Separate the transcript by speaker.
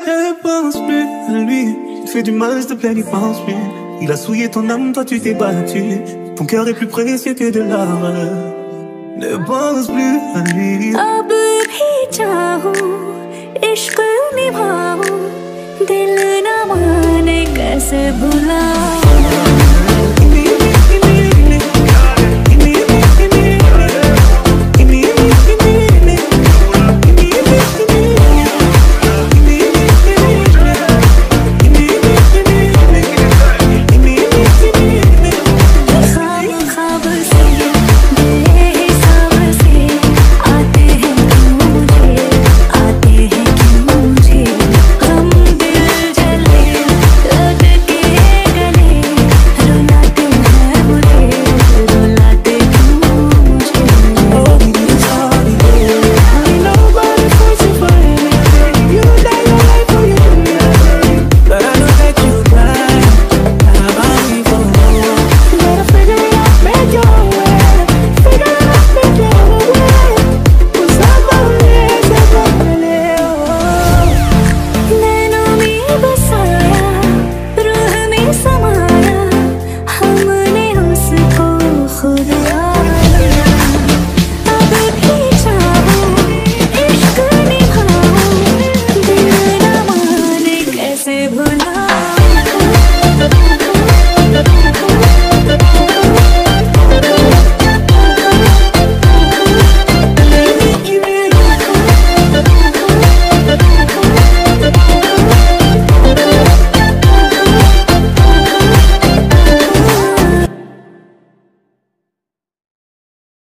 Speaker 1: Ne pense plus à lui. Il te fait du mal, s'il te plaît, n'y pense plus. Il a souillé ton âme, toi tu t'es battu. Ton cœur est plus précieux que de l'or. Ne pense plus à lui.
Speaker 2: अब भी चाहूं, इश्क निभाऊं, दिल न माने कैसे भुला